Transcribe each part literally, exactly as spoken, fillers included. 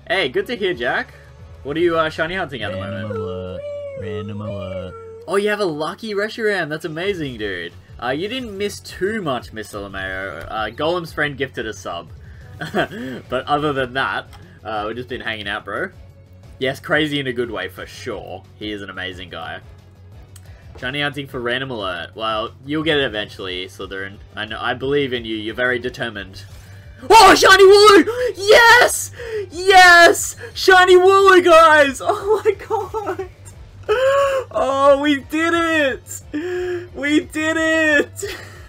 Hey, good to hear, Jack. What are you uh, shiny hunting at the Random moment? alert. Random alert. Oh, you have a lucky Reshiram. That's amazing, dude. Uh, you didn't miss too much, Mister LeMayo. Uh, Golem's friend gifted a sub. But other than that, uh, we've just been hanging out, bro. Yes, crazy in a good way, for sure. He is an amazing guy. Shiny hunting for random alert. Well, you'll get it eventually, Slytherin. I know. I believe in you. You're very determined. Oh, shiny Wooloo! Yes! Yes! Shiny Wooloo, guys! Oh my god! Oh, we did it! We did it!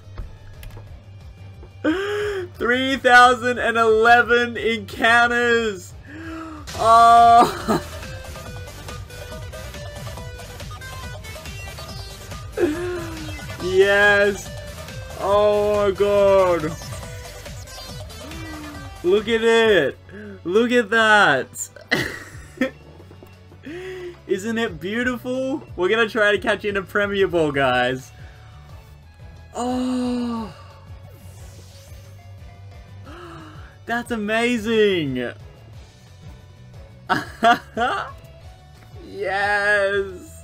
three thousand eleven encounters! Oh! Yes! Oh my god! Look at it! Look at that! Isn't it beautiful? We're gonna try to catch you in a Premier Ball, guys. Oh! That's amazing! Yes!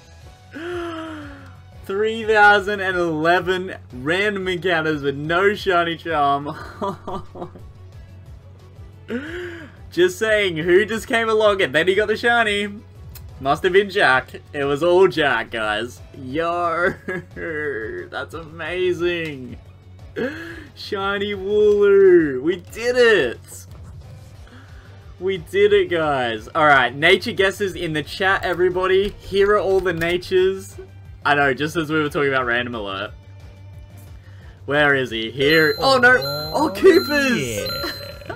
three thousand eleven random encounters with no shiny charm. Just saying, who just came along and then he got the shiny? Must have been Jack. It was all Jack, guys. Yo, that's amazing. Shiny Wooloo. We did it. We did it, guys. Alright, nature guesses in the chat, everybody. Here are all the natures. I know, just as we were talking about random alert. Where is he? Here. Oh, no. Oh, Coopers. Yeah.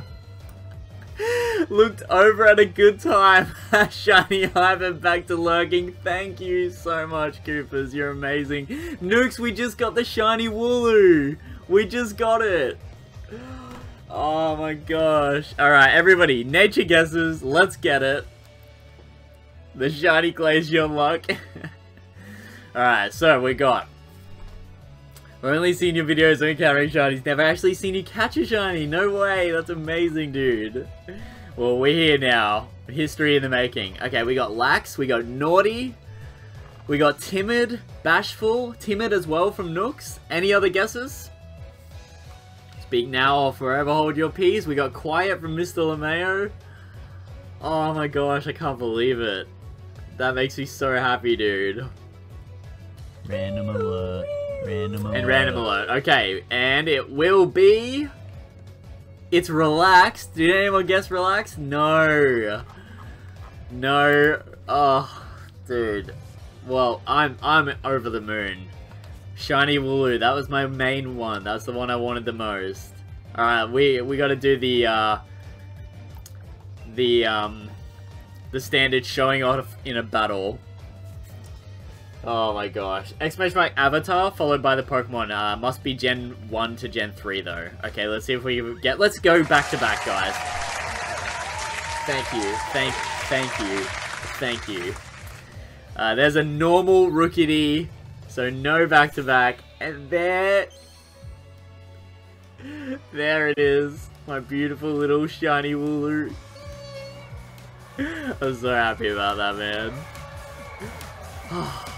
Looked over at a good time. Shiny Hyper back to lurking. Thank you so much, Coopers. You're amazing. Nooks, we just got the shiny Wooloo. We just got it. Oh my gosh. Alright, everybody. Nature guesses. Let's get it. The shiny Glaceon luck. Alright, so we got. We've only seen your videos on encountering shinies. Never actually seen you catch a shiny. No way. That's amazing, dude. Well, we're here now. History in the making. Okay, we got Lax. We got Naughty. We got Timid. Bashful. Timid as well from Nooks. Any other guesses? Speak now or forever hold your peace. We got Quiet from Mister LeMayo. Oh my gosh, I can't believe it. That makes me so happy, dude. Random alert. Random alert. And random alert. Okay, and it will be... It's Relaxed. Did anyone guess Relaxed? No. No. Oh, dude. Well, I'm I'm over the moon. Shiny Wooloo. That was my main one. That's the one I wanted the most. Alright, we we gotta do the uh the um the standard showing off in a battle. Oh my gosh. Exclamation mark Avatar, followed by the Pokemon. Uh, must be Gen one to Gen three, though. Okay, let's see if we get... Let's go back to back, guys. Thank you. Thank, thank you. Thank you. Uh, there's a normal Rookity, so no back to back. And there... There it is. My beautiful little shiny Wooloo. I'm so happy about that, man.